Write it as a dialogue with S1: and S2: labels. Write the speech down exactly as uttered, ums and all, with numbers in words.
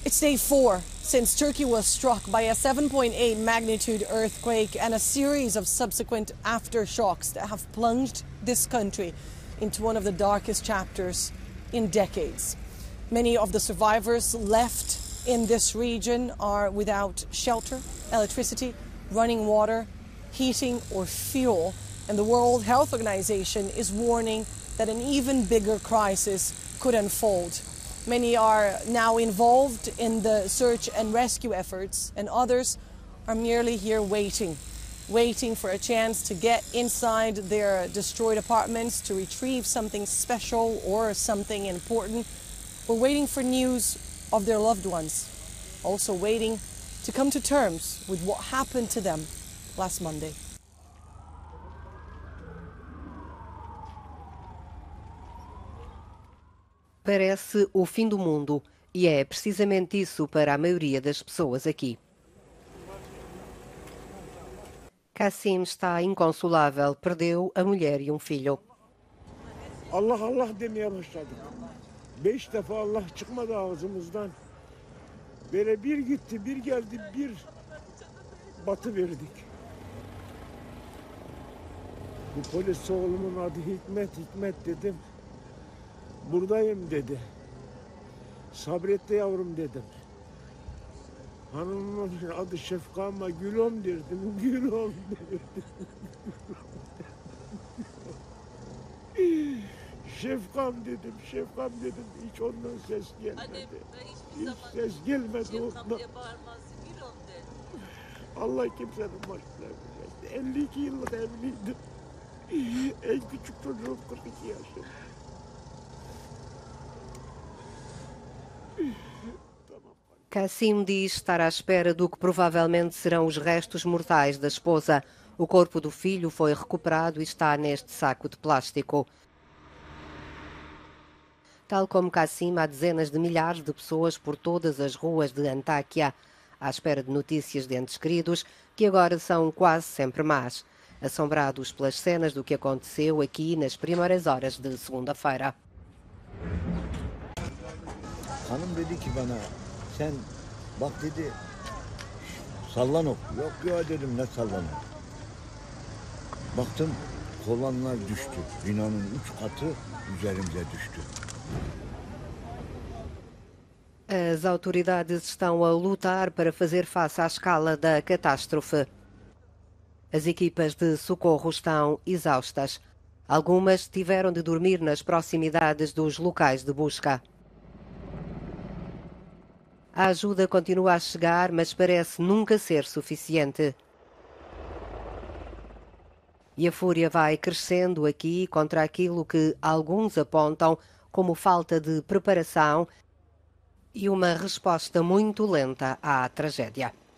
S1: It's day four since Turkey was struck by a seven point eight magnitude earthquake and a series of subsequent aftershocks that have plunged this country into one of the darkest chapters in decades. Many of the survivors left in this region are without shelter, electricity, running water, heating or fuel, and the World Health Organization is warning that an even bigger crisis could unfold. Many are now involved in the search and rescue efforts, and others are merely here waiting, waiting for a chance to get inside their destroyed apartments to retrieve something special or something important, or waiting for news of their loved ones, also waiting to come to terms with what happened to them last Monday.
S2: Parece o fim do mundo, e é precisamente isso para a maioria das pessoas aqui. Kassim está inconsolável, perdeu a mulher e um filho.
S3: Allah Allah demeye başladık. Beş defa Allah çıkmadı ağzımızdan. Böyle bir gitti, bir geldi, bir batı verdik. Bu polis oğlumun adı Hikmet, Hikmet dedim. Buradayım dedi. Sabret de yavrum dedim. Hanımın adı Şefka ama Gülom derdim. Gülom derdim. Şefkam dedim, Şefkam dedim. Hiç ondan ses gelmedi. Hiç ses gelmedi ondan. Allah kimsenin başına vermesin. elli iki yıllık evliydim. En küçük çocuğum kırk iki yaşında.
S2: Kassim diz estar à espera do que provavelmente serão os restos mortais da esposa. O corpo do filho foi recuperado e está neste saco de plástico. Tal como Kassim, há dezenas de milhares de pessoas por todas as ruas de Antáquia, à espera de notícias de entes queridos, que agora são quase sempre más, assombrados pelas cenas do que aconteceu aqui nas primeiras horas de segunda-feira.
S4: Hanım dedi ki bana, sen bak dedi, sallan ok. Yok ya dedim, ne sallanır. Baktım kolonlar düştü. Binanın üç katı üzerimize düştü.
S2: As autoridades estão a lutar para fazer face à escala da catástrofe. As equipas de socorro estão exaustas. Algumas tiveram de dormir nas proximidades dos locais de busca. A ajuda continua a chegar, mas parece nunca ser suficiente. E a fúria vai crescendo aqui contra aquilo que alguns apontam como falta de preparação e uma resposta muito lenta à tragédia.